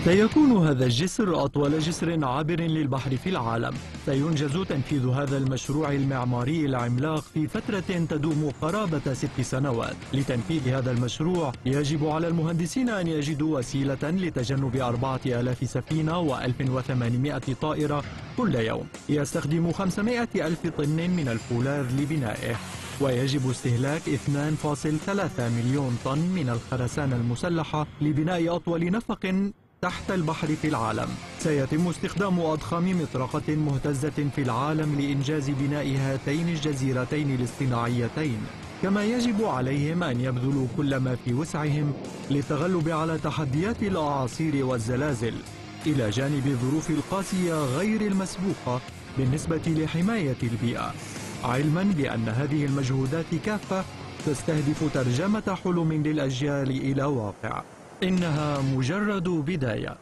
سيكون هذا الجسر أطول جسر عابر للبحر في العالم. سينجز تنفيذ هذا المشروع المعماري العملاق في فترة تدوم قرابة 6 سنوات. لتنفيذ هذا المشروع يجب على المهندسين أن يجدوا وسيلة لتجنب 4000 سفينة و1800 طائرة كل يوم. يستخدم 500 ألف طن من الفولاذ لبنائه، ويجب استهلاك 2.3 مليون طن من الخرسانة المسلحة لبناء أطول نفق تحت البحر في العالم. سيتم استخدام أضخم مطرقة مهتزة في العالم لإنجاز بناء هاتين الجزيرتين الاصطناعيتين، كما يجب عليهم أن يبذلوا كل ما في وسعهم للتغلب على تحديات الأعاصير والزلازل، إلى جانب الظروف القاسية غير المسبوقة بالنسبة لحماية البيئة، علما بأن هذه المجهودات كافة تستهدف ترجمة حلم للأجيال إلى واقع. إنها مجرد بداية.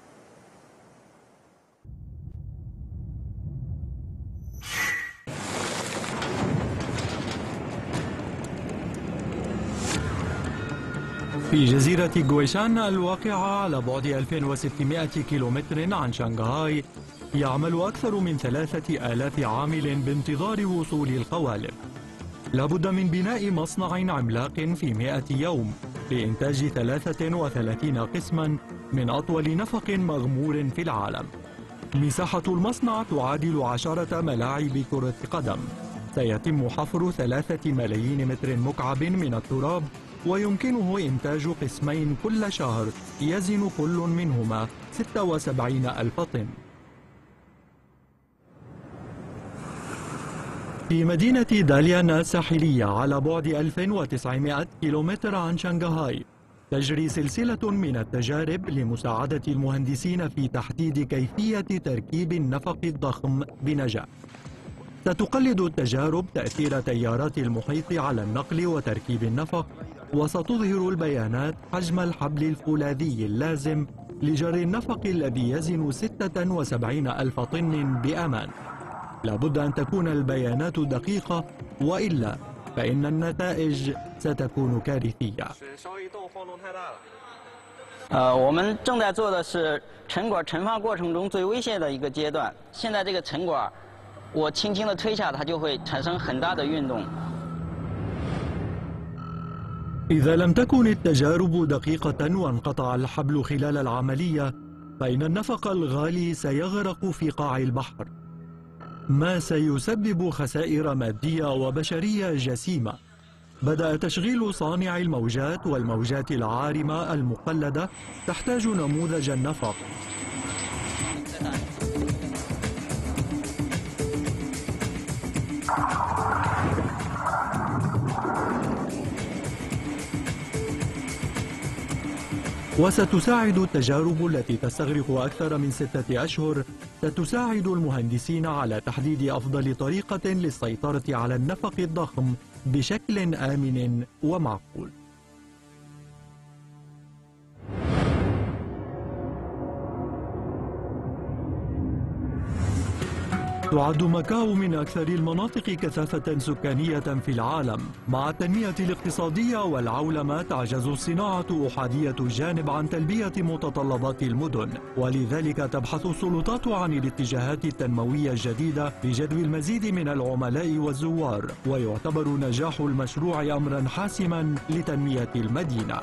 في جزيرة غويشان الواقعة على بعد 2600 كيلومتر عن شنغهاي، يعمل أكثر من 3000 عامل بانتظار وصول القوالب. لابد من بناء مصنع عملاق في 100 يوم لإنتاج 33 قسما من أطول نفق مغمور في العالم. مساحة المصنع تعادل 10 ملاعب كرة قدم. سيتم حفر 3 ملايين متر مكعب من التراب، ويمكنه إنتاج قسمين كل شهر يزن كل منهما 76 ألف طن. في مدينة داليان الساحلية على بعد 1900 كيلومتر عن شنغهاي، تجري سلسلة من التجارب لمساعدة المهندسين في تحديد كيفية تركيب النفق الضخم بنجاح. ستقلد التجارب تأثير تيارات المحيط على النقل وتركيب النفق، وستظهر البيانات حجم الحبل الفولاذي اللازم لجر النفق الذي يزن 76 ألف طن بأمان. لابد أن تكون البيانات دقيقة، وإلا فإن النتائج ستكون كارثية. 我们正在做的是沉管沉发过程中最危险的一个阶段。现在这个沉管，我轻轻的推下，它就会产生很大的运动。 إذا لم تكن التجارب دقيقة وانقطع الحبل خلال العملية، فإن النفق الغالي سيغرق في قاع البحر، ما سيسبب خسائر مادية وبشرية جسيمة. بدأ تشغيل صانع الموجات والموجات العارمة المقلدة تحتاج نموذج النفق. وستساعد التجارب التي تستغرق أكثر من 6 أشهر ستساعد المهندسين على تحديد أفضل طريقة للسيطرة على النفق الضخم بشكل آمن ومعقول. تعد ماكاو من أكثر المناطق كثافة سكانية في العالم. مع التنمية الاقتصادية والعولمة تعجز الصناعة أحادية الجانب عن تلبية متطلبات المدن، ولذلك تبحث السلطات عن الاتجاهات التنموية الجديدة لجذب المزيد من العملاء والزوار، ويعتبر نجاح المشروع أمرا حاسما لتنمية المدينة.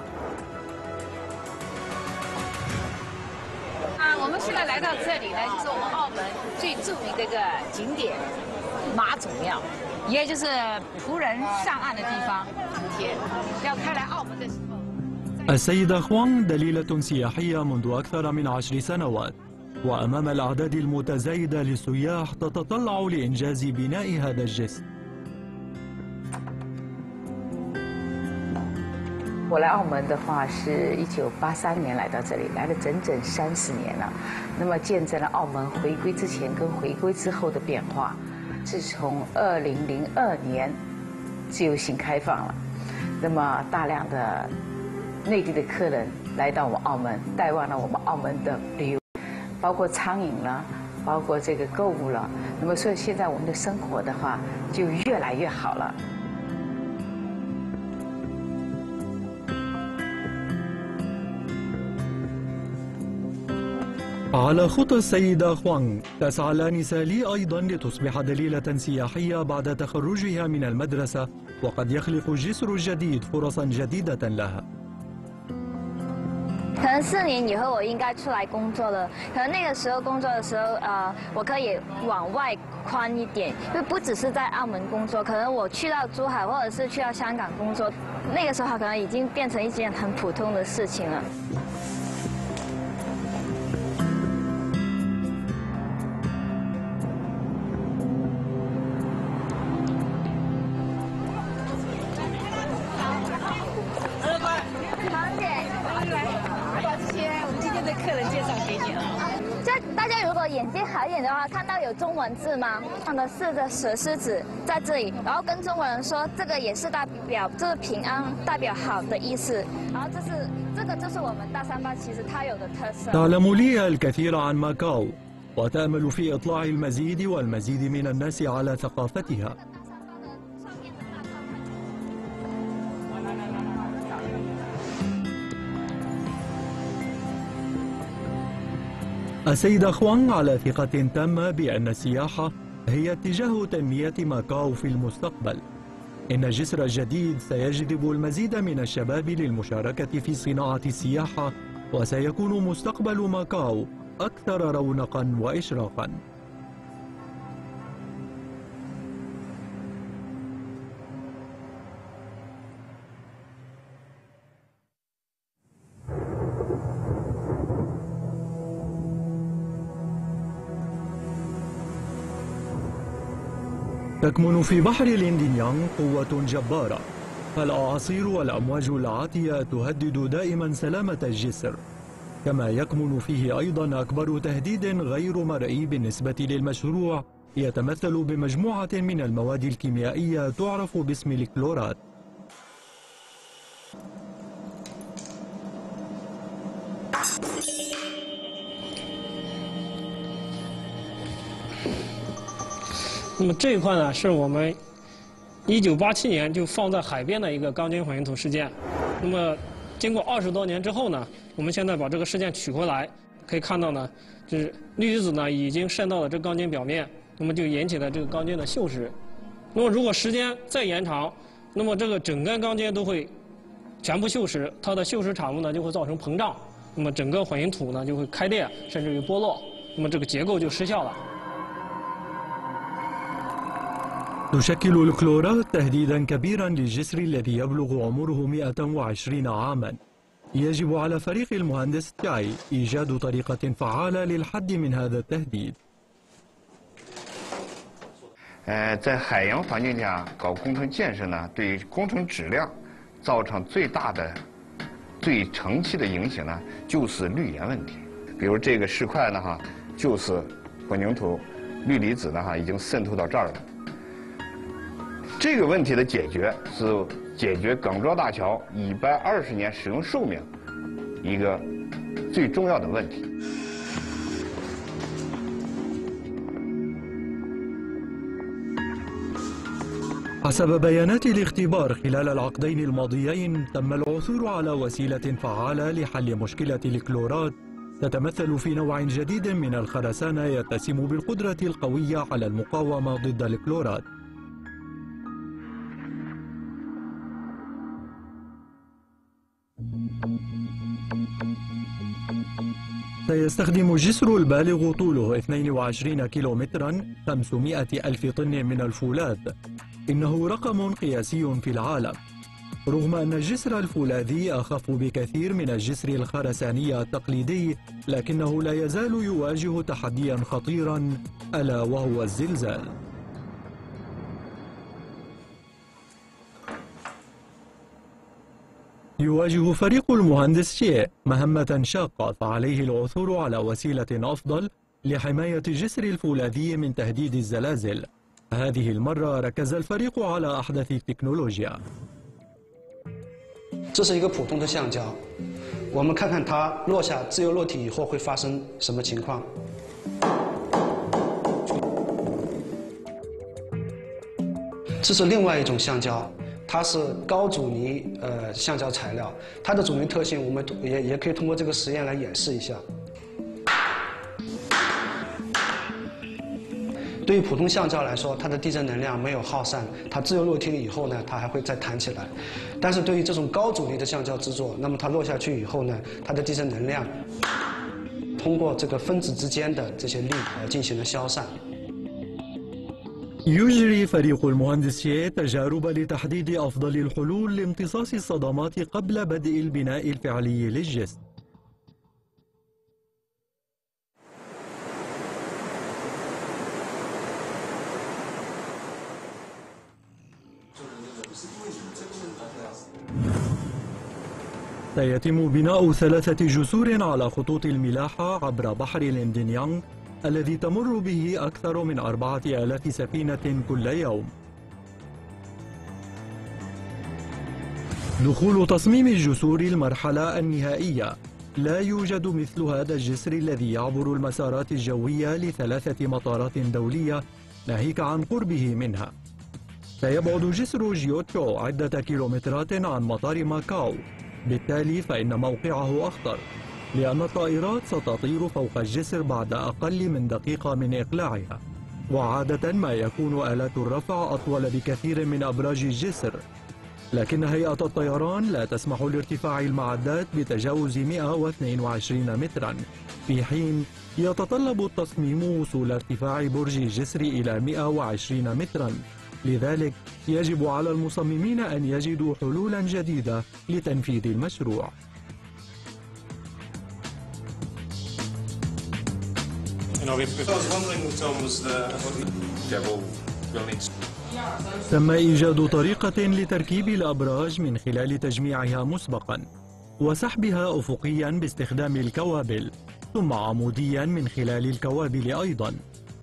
我们现在来到这里呢，就是我们澳门最著名的一个景点妈祖庙，也就是仆人上岸的地方。今天要开来澳门的时候， السيدة خوانغ دليلة سياحية منذ أكثر من 10 سنوات، وأمام الأعداد المتزايدة للسياح تتطلع لإنجاز بناء هذا الجسر. 我来澳门的话是1983年来到这里，来了整整30年了。那么见证了澳门回归之前跟回归之后的变化。自从2002年自由行开放了，那么大量的内地的客人来到我们澳门，带旺了我们澳门的旅游，包括餐饮了，包括这个购物了。那么所以现在我们的生活的话就越来越好了。 على خطى السيدة خوانغ تسعى لانسة لي أيضا لتصبح دليلة سياحية بعد تخرجها من المدرسة، وقد يخلق الجسر الجديد فرصا جديدة لها. 可能4年以后我应该出来工作了，可能那个时候工作的时候，我可以往外宽一点，就不只是在澳门工作，可能我去到珠海或者是去到香港工作，那个时候可能已经变成一件很普通的事情了。 大家如果眼睛好一点的话，看到有中文字吗？放的4个蛇狮子在这里，然后跟中国人说，这个也是代表就是平安，代表好的意思。然后这个就是我们大三巴其实它有的特色。 تعلم لي الكثير عن ماكاو وتأمل في إطلاع المزيد والمزيد من الناس على ثقافتها. السيدة خوانغ على ثقة تامة بأن السياحة هي اتجاه تنمية ماكاو في المستقبل. إن الجسر الجديد سيجذب المزيد من الشباب للمشاركة في صناعة السياحة، وسيكون مستقبل ماكاو أكثر رونقا وإشراقا. تكمن في بحر الانديان قوة جبارة، فالأعاصير والأمواج العاتية تهدد دائما سلامة الجسر، كما يكمن فيه أيضا أكبر تهديد غير مرئي بالنسبة للمشروع، يتمثل بمجموعة من المواد الكيميائية تعرف باسم الكلورات. 那么这一块呢，是我们1987年就放在海边的一个钢筋混凝土事件。那么经过20多年之后呢，我们现在把这个事件取回来，可以看到呢，就是氯离子呢已经渗到了这钢筋表面，那么就引起了这个钢筋的锈蚀。那么如果时间再延长，那么这个整根钢筋都会全部锈蚀，它的锈蚀产物呢就会造成膨胀，那么整个混凝土呢就会开裂，甚至于剥落，那么这个结构就失效了。 تشكل الكلورات تهديدا كبيرا للجسر الذي يبلغ عمره 120 عاما. يجب على فريق المهندس تاي إيجاد طريقة فعالة للحد من هذا التهديد. 在海洋环境下搞工程建设呢，对工程质量造成最大的、最长期的影响呢，就是氯盐问题。比如这个石块呢，就是混凝土氯离子呢，已经渗透到这儿了。 这个问题的解决是解决耿庄大桥120年使用寿命一个最重要的问题。 حسب بيانات الاختبار خلال العقدين الماضيين تم العثور على وسيلة فعالة لحل مشكلة الكلورات تتمثل في نوع جديد من الخرسانة يتسم بالقدرة القوية على المقاومة ضد الكلورات. سيستخدم الجسر البالغ طوله 22 كيلومترا 500 ألف طن من الفولاذ. إنه رقم قياسي في العالم، رغم أن الجسر الفولاذي أخف بكثير من الجسر الخرساني التقليدي، لكنه لا يزال يواجه تحديا خطيرا ألا وهو الزلزال. يواجه فريق المهندس شيه مهمة شاقة، فعليه العثور على وسيلة أفضل لحماية الجسر الفولاذي من تهديد الزلازل. هذه المرة ركز الفريق على أحدث التكنولوجيا. 这是一个普通的橡胶，我们看看它落下自由落体以后会发生什么情况。这是另外一种橡胶，它是高阻尼橡胶材料，它的阻尼特性我们也可以通过这个实验来演示一下。 对于普通橡胶来说，它的地震能量没有耗散，它自由落体了以后呢，它还会再弹起来。但是对于这种高阻力的橡胶制作，那么它落下去以后呢，它的地震能量通过这个分子之间的这些力进行了消散。 يجري فريق المهندسية تجارب لتحديد أفضل الحلول لامتصاص الصدمات قبل بدء البناء الفعلي للجسر. سيتم بناء 3 جسور على خطوط الملاحة عبر بحر الاندنيانغ الذي تمر به أكثر من 4000 سفينة كل يوم. دخول تصميم الجسور المرحلة النهائية. لا يوجد مثل هذا الجسر الذي يعبر المسارات الجوية ل3 مطارات دولية ناهيك عن قربه منها. سيبعد جسر جيوتشو عدة كيلومترات عن مطار ماكاو، بالتالي فإن موقعه أخطر لأن الطائرات ستطير فوق الجسر بعد أقل من دقيقة من إقلاعها، وعادة ما يكون آلات الرفع أطول بكثير من أبراج الجسر، لكن هيئة الطيران لا تسمح لارتفاع المعدات بتجاوز 122 مترا، في حين يتطلب التصميم وصول ارتفاع برج الجسر إلى 120 مترا. لذلك يجب على المصممين أن يجدوا حلولا جديدة لتنفيذ المشروع. تم إيجاد طريقة لتركيب الأبراج من خلال تجميعها مسبقا وسحبها أفقيا باستخدام الكوابل، ثم عموديا من خلال الكوابل أيضا.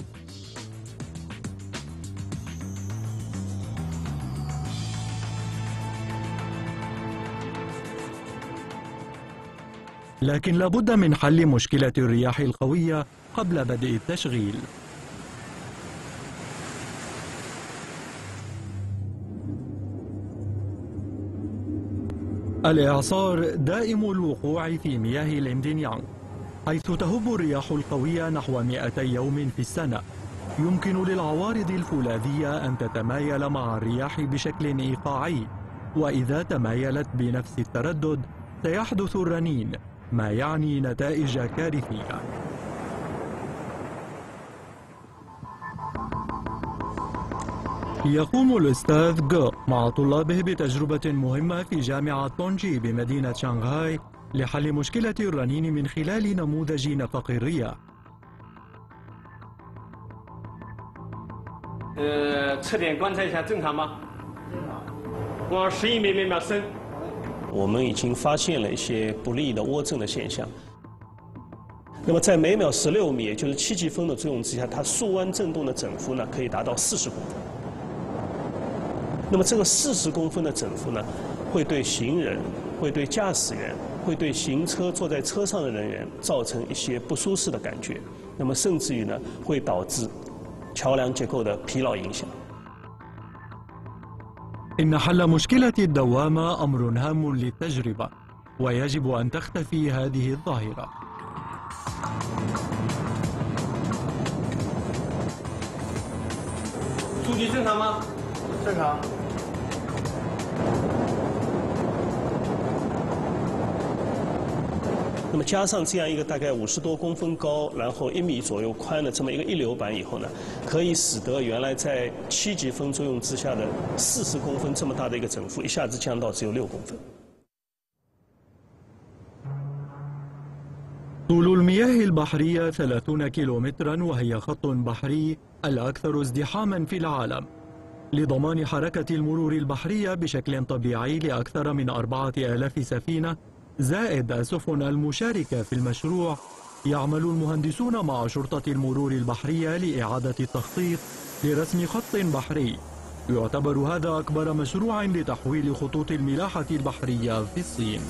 لكن لابد من حل مشكلة الرياح القوية قبل بدء التشغيل. الإعصار دائم الوقوع في مياه الاندنيانغ، حيث تهب الرياح القوية نحو 200 يوم في السنة. يمكن للعوارض الفولاذية أن تتمايل مع الرياح بشكل إيقاعي، وإذا تمايلت بنفس التردد سيحدث الرنين، ما يعني نتائج كارثية. يقوم الأستاذ جو مع طلابه بتجربة مهمة في جامعة تونجي بمدينة شنغهاي لحل مشكلة الرنين من خلال نموذج نفق الرياح. 测点观察一下正常吗？往11米每秒升。我们已经发现了一些不利的涡振的现象。那么在每秒16米，也就是7级风的作用之下，它速弯振动的整幅呢可以达到40公分。那么这个40公分的整幅呢，会对行人、会对驾驶员、会对行车坐在车上的人员造成一些不舒适的感觉。那么甚至于呢，会导致桥梁结构的疲劳影响。 إن حل مشكلة الدوامة أمر هام للتجربة، ويجب أن تختفي هذه الظاهرة. .那么加上这样一个大概50多公分高，然后1米左右宽的这么一个溢流板以后呢，可以使得原来在7级风作用之下的40公分这么大的一个整幅，一下子降到只有6公分。 طول المياه البحرية 30 كيلومترا، وهي خط بحري الأكثر ازدحاما في العالم. لضمان حركة المرور البحرية بشكل طبيعي لأكثر من 4000 سفينة زائد السفن المشاركة في المشروع، يعمل المهندسون مع شرطة المرور البحرية لإعادة التخطيط لرسم خط بحري. يعتبر هذا أكبر مشروع لتحويل خطوط الملاحة البحرية في الصين.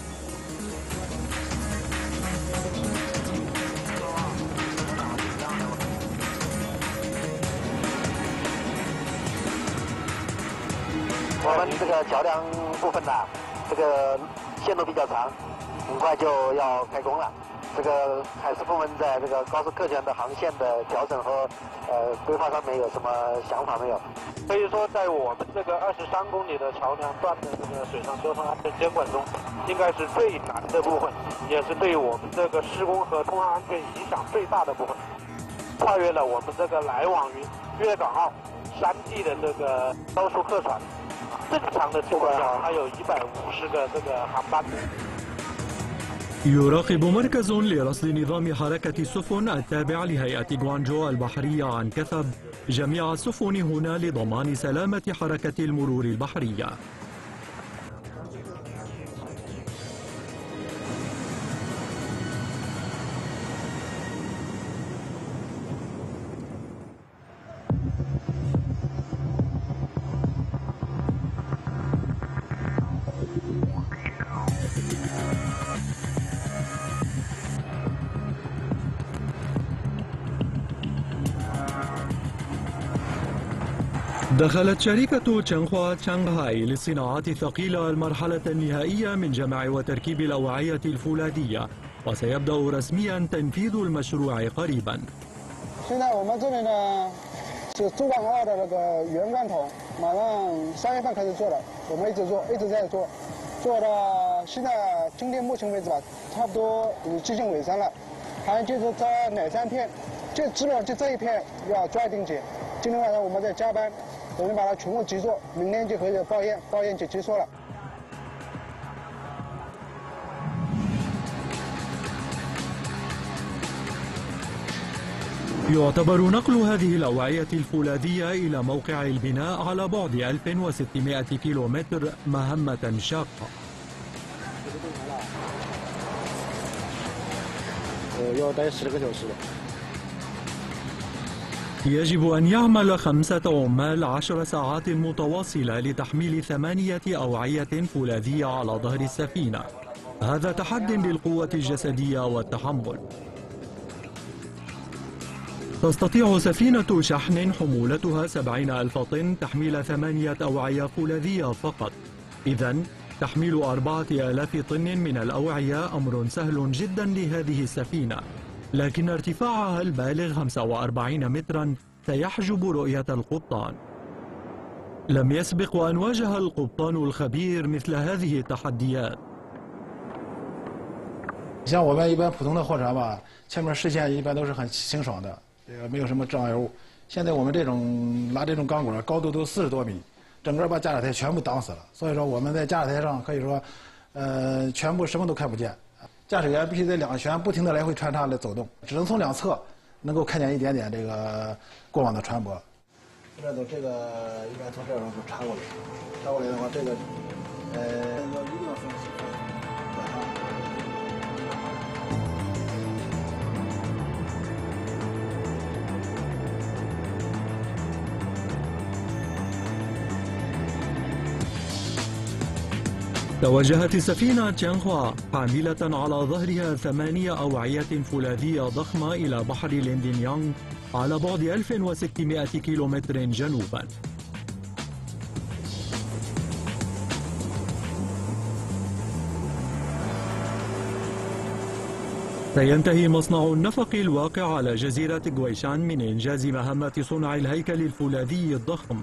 我们这个桥梁部分呢，这个线路比较长，很快就要开工了。 这个海事部门在这个高速客船的航线的调整和规划上面有什么想法没有？可以说，在我们这个23公里的桥梁段的这个水上交通安全监管中，应该是最难的部分，也是对我们这个施工和通航安全影响最大的部分，跨越了我们这个来往于粤港澳3地的这个高速客船，正常的情况下，它有150个这个航班。 يراقب مركز لرصد نظام حركة السفن التابع لهيئة غوانجو البحرية عن كثب جميع السفن هنا لضمان سلامة حركة المرور البحرية. دخلت شركة تشانغهوا شانغهاي للصناعات الثقيلة المرحلة النهائية من جمع وتركيب الأوعية الفولاذية وسيبدأ رسميا تنفيذ المشروع قريبا. 现在我们这里呢是珠港澳的那个圆罐头，马上3月份开始做了，我们一直在做，做到现在今天目前为止吧，差不多已接近尾声了，还有就是这2、3片，就基本上就这一片要抓定结。今天晚上我们在加班。 我们把它全部集做，明天就可以报验就结束了。 يعتبر نقل هذه الأوعية الفولاذية إلى موقع البناء على بعد 1600 كيلومتر مهمة شاقة. يجب أن يعمل 5 عمال 10 ساعات متواصلة لتحميل 8 أوعية فولاذية على ظهر السفينة. هذا تحد للقوة الجسدية والتحمل. تستطيع سفينة شحن حمولتها 70,000 طن تحميل 8 أوعية فولاذية فقط. إذن تحميل 4000 طن من الأوعية أمر سهل جدا لهذه السفينة. لكن ارتفاعها البالغ 45 مترا سيحجب رؤية القبطان. لم يسبق وأن واجه القبطان الخبير مثل هذه التحديات. 像我们一般普通的货船吧，前面视线一般都是很清爽的，没有什么障碍物。现在我们拿这种钢管，高度都40多米，整个把驾驶台全部挡死了。所以说我们在驾驶台上可以说，全部什么都看不见。 驾驶员必须在2舷不停地来回穿插来走动，只能从2侧能够看见一点点这个过往的船舶。这边走，这个应该从这边就插过来，插过来的话，这个一定要分析。 توجهت السفينة تشانغهوا حاملة على ظهرها 8 أوعية فولاذية ضخمة إلى بحر ليندينيانغ على بعد 1600 كيلومتر جنوبا. سينتهي مصنع النفق الواقع على جزيرة غويشان من إنجاز مهمة صنع الهيكل الفولاذي الضخم.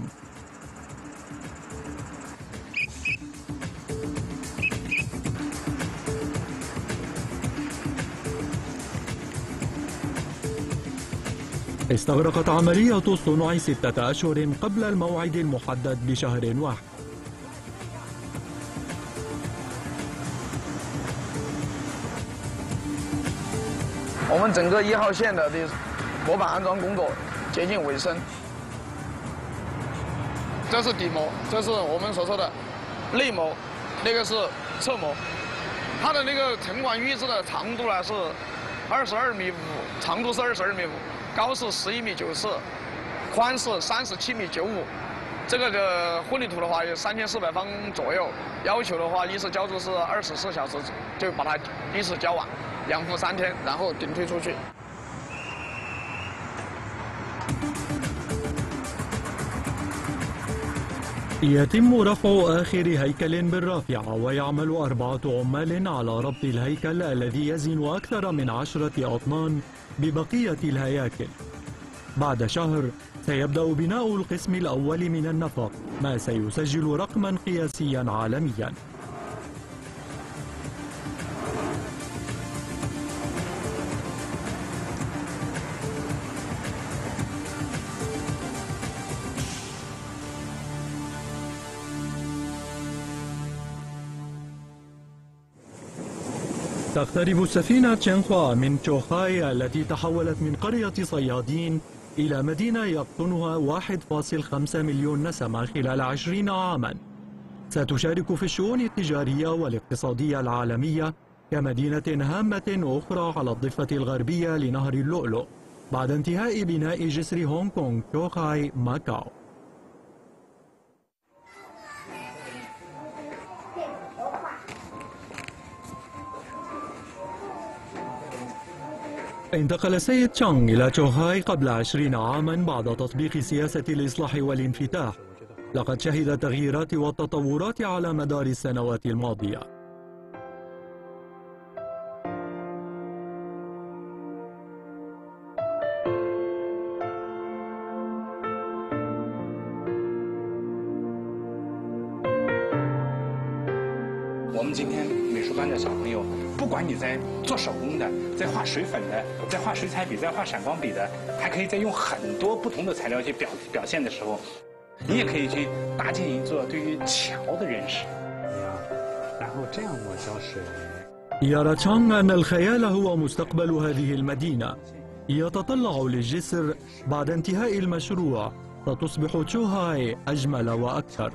استغرقت عملية الصنع 6 أشهر قبل الموعد المحدد بشهر واحد. 我们整个1号线的模板安装工作接近尾声。这是底膜，这是我们所说的内膜，那个是侧膜。它的那个沉管预制的长度呢是22.5米，长度是22.5米，高是11.94米，宽是37.95米。这个的混凝土的话有3400方左右，要求的话一次浇筑是24小时就把它一次浇完，2伏3天，然后顶推出去。 يتم رفع آخر هيكل بالرافعة، ويعمل 4 عمال على ربط الهيكل الذي يزن أكثر من 10 أطنان ببقية الهياكل. بعد شهر سيبدأ بناء القسم الأول من النفق، ما سيسجل رقما قياسيا عالميا. تقترب السفينة تشينخوا من تشوخاي التي تحولت من قرية صيادين إلى مدينة يقطنها 1.5 مليون نسمة خلال 20 عاما. ستشارك في الشؤون التجارية والاقتصادية العالمية كمدينة هامة أخرى على الضفة الغربية لنهر اللؤلؤ بعد انتهاء بناء جسر هونغ كونغ تشوخاي ماكاو. انتقل السيد تشانغ إلى تشوخاي قبل 20 عاما بعد تطبيق سياسة الإصلاح والانفتاح. لقد شهد التغييرات والتطورات على مدار السنوات الماضية. 不管你在做手工的，在画水粉的，在画水彩笔，在画闪光笔的，还可以再用很多不同的材料去表现的时候，你也可以去搭建一座对于桥的认识。然后这样抹消水。 يرى تشانغ أن الخيال هو مستقبل هذه المدينة. يتطلع للجسر بعد انتهاء المشروع ستصبح تشوهاي أجمل وأكثر.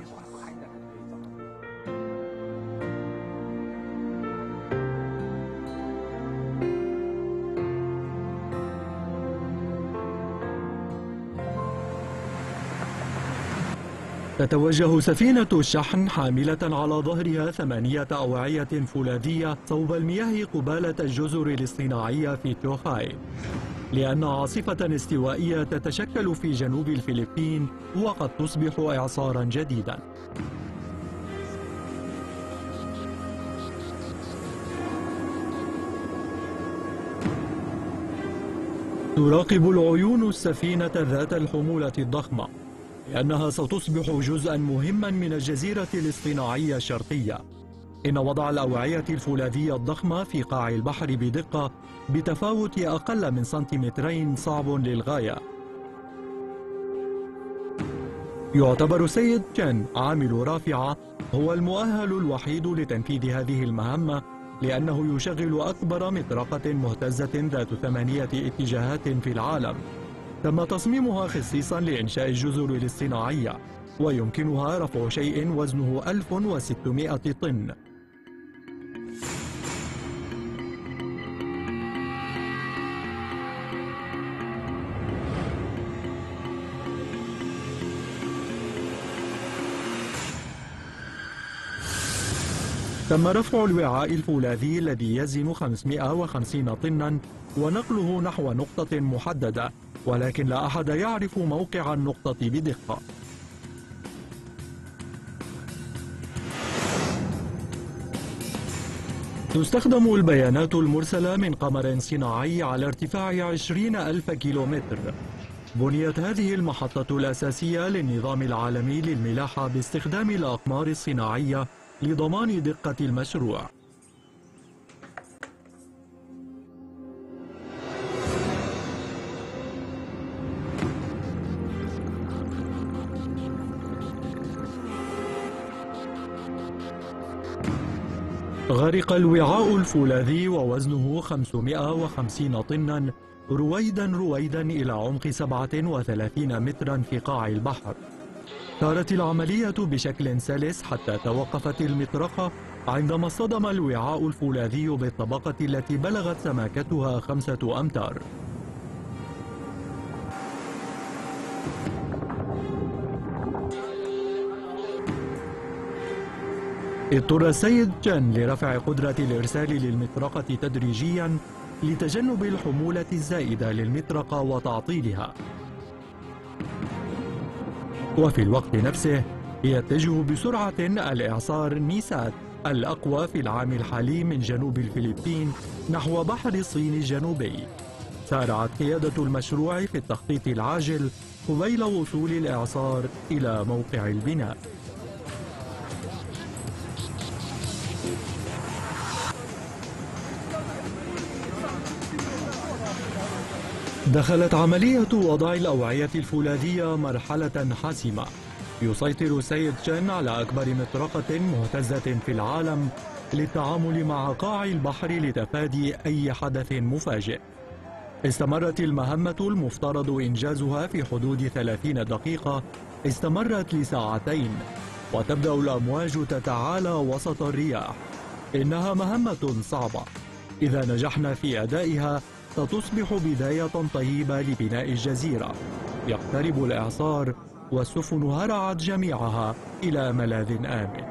تتوجه سفينة الشحن حاملة على ظهرها 8 أوعية فولاذية صوب المياه قبالة الجزر الاصطناعية في تشوخاي، لأن عاصفة استوائية تتشكل في جنوب الفلبين وقد تصبح إعصارا جديدا. تراقب العيون السفينة ذات الحمولة الضخمة، لأنها ستصبح جزءا مهما من الجزيرة الاصطناعية الشرقية. إن وضع الأوعية الفولاذية الضخمة في قاع البحر بدقة بتفاوت أقل من سنتيمترين صعب للغاية. يعتبر سيد تشين عامل رافعة هو المؤهل الوحيد لتنفيذ هذه المهمة، لأنه يشغل أكبر مطرقة مهتزة ذات 8 اتجاهات في العالم. تم تصميمها خصيصا لإنشاء الجزر الاصطناعية، ويمكنها رفع شيء وزنه 1600 طن. تم رفع الوعاء الفولاذي الذي يزن 550 طنا ونقله نحو نقطة محددة، ولكن لا أحد يعرف موقع النقطة بدقة. تستخدم البيانات المرسلة من قمر صناعي على ارتفاع 20,000 كيلومتر. بنيت هذه المحطة الأساسية للنظام العالمي للملاحة باستخدام الأقمار الصناعية لضمان دقة المشروع. غرق الوعاء الفولاذي ووزنه 550 طنا رويدا إلى عمق 37 مترا في قاع البحر. سارت العملية بشكل سلس حتى توقفت المطرقة عندما اصطدم الوعاء الفولاذي بالطبقة التي بلغت سماكتها 5 أمتار. اضطر السيد تشين لرفع قدرة الإرسال للمطرقة تدريجيا لتجنب الحمولة الزائدة للمطرقة وتعطيلها. وفي الوقت نفسه يتجه بسرعة الإعصار نيسات الأقوى في العام الحالي من جنوب الفلبين نحو بحر الصين الجنوبي. سارعت قيادة المشروع في التخطيط العاجل قبيل وصول الإعصار إلى موقع البناء. دخلت عملية وضع الأوعية الفولاذية مرحلة حاسمة. يسيطر السيد تشين على أكبر مطرقة مهتزة في العالم للتعامل مع قاع البحر لتفادي أي حدث مفاجئ. استمرت المهمة المفترض إنجازها في حدود 30 دقيقة استمرت لساعتين، وتبدأ الأمواج تتعالى وسط الرياح. إنها مهمة صعبة، إذا نجحنا في أدائها ستصبح بداية طيبة لبناء الجزيرة. يقترب الإعصار والسفن هرعت جميعها إلى ملاذ آمن.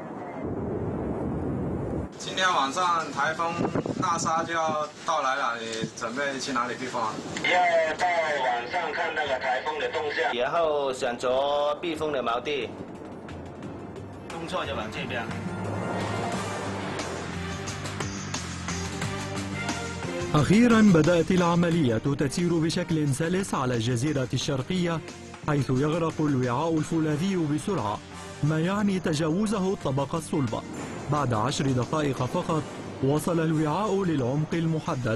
今天晚上台风大沙就要到来了，你准备去哪里避风啊？ 要到晚上看那个台风的动向，然后选择避风的锚地。弄错就往这边。 أخيرا بدأت العملية تسير بشكل سلس على الجزيرة الشرقية، حيث يغرق الوعاء الفولاذي بسرعة، ما يعني تجاوزه الطبقة الصلبة. بعد 10 دقائق فقط وصل الوعاء للعمق المحدد.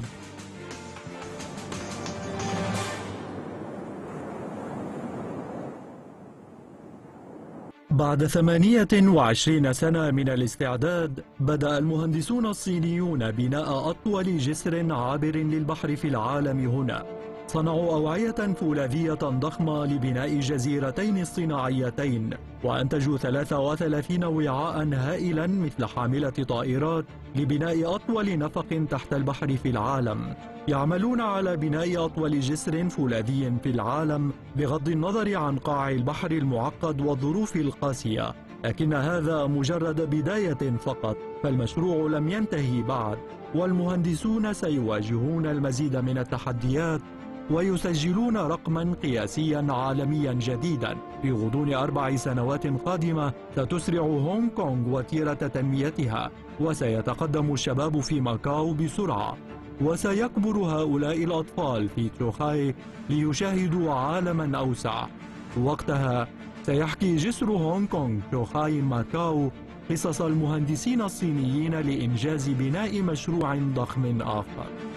بعد 28 سنة من الاستعداد، بدأ المهندسون الصينيون بناء أطول جسر عابر للبحر في العالم هنا. صنعوا أوعية فولاذية ضخمة لبناء جزيرتين اصطناعيتين، وأنتجوا 33 وعاء هائلا مثل حاملة طائرات لبناء أطول نفق تحت البحر في العالم. يعملون على بناء أطول جسر فولاذي في العالم بغض النظر عن قاع البحر المعقد والظروف القاسية، لكن هذا مجرد بداية فقط، فالمشروع لم ينتهي بعد، والمهندسون سيواجهون المزيد من التحديات ويسجلون رقما قياسيا عالميا جديدا. في غضون 4 سنوات قادمة ستسرع هونغ كونغ وتيرة تنميتها، وسيتقدم الشباب في ماكاو بسرعة، وسيكبر هؤلاء الأطفال في تشوخاي ليشاهدوا عالما أوسع. وقتها سيحكي جسر هونغ كونغ تشوخاي ماكاو قصص المهندسين الصينيين لإنجاز بناء مشروع ضخم آخر.